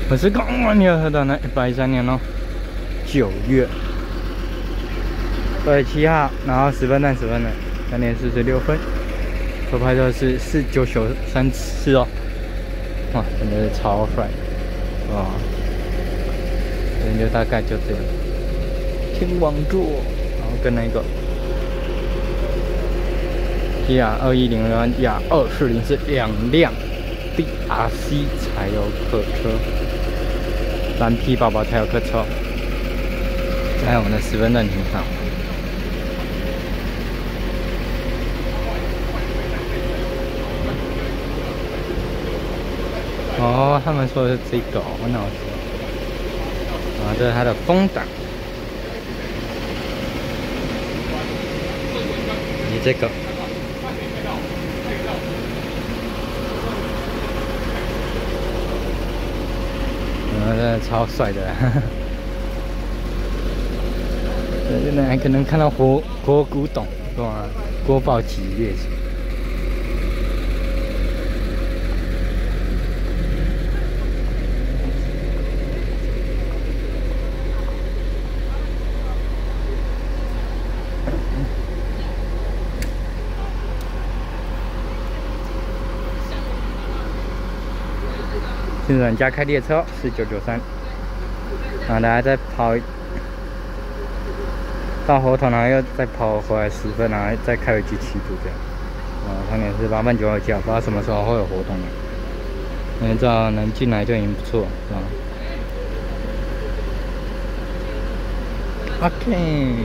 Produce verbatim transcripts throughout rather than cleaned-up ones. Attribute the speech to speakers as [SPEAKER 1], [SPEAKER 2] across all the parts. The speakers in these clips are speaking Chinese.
[SPEAKER 1] 我是刚完要喝到那一百一三年咯，九月二十七号，然后十分蛋十分的，三点四十六分，偷拍的是四九九三次哦，哇，真的是超帅，哇，这边就大概就这样，天王座，然后跟那个。 T R 二一零零 T R 二四零是两辆 D R C 柴油客车，三 P 宝宝柴油客车，在我们的十分站停上。哦，他们说的是这个哦，那我说，啊，这是它的风挡，你这个。 真的超帅的，现在还可能看到活活古董，哇，锅爆级列车。新软加开列车四九九三，然后大家再跑到火头，然后又再跑回来十分，然后再开回去七度这样。啊，他们是八万九二价，不知道什么时候会有活动的。因为这样能进来就已经不错了，是吧 ？OK。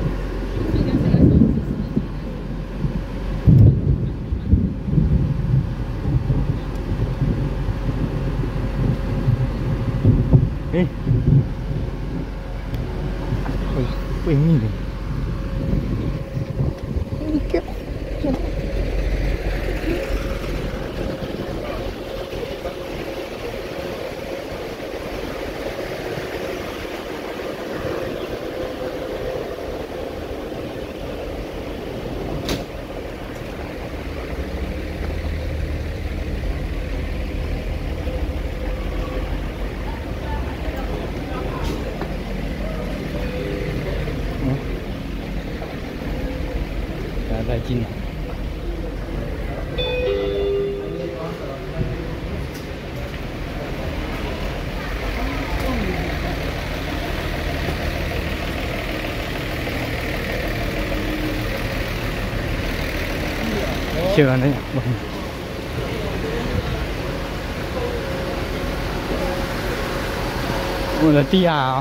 [SPEAKER 1] 哎，会会腻的。你看，再进来。喜欢那样。我的地啊！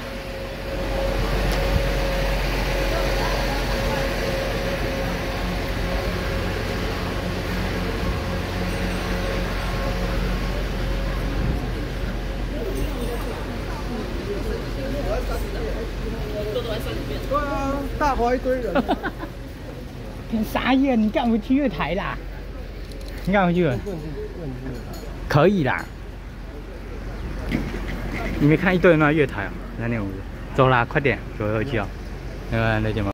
[SPEAKER 2] 对啊，大华一堆人。
[SPEAKER 1] 很傻眼，你干回去月台啦？你干回去了？可以啦。你没看一堆人在月台啊？那点五，走啦，快点，走回去啊！那个那点嘛。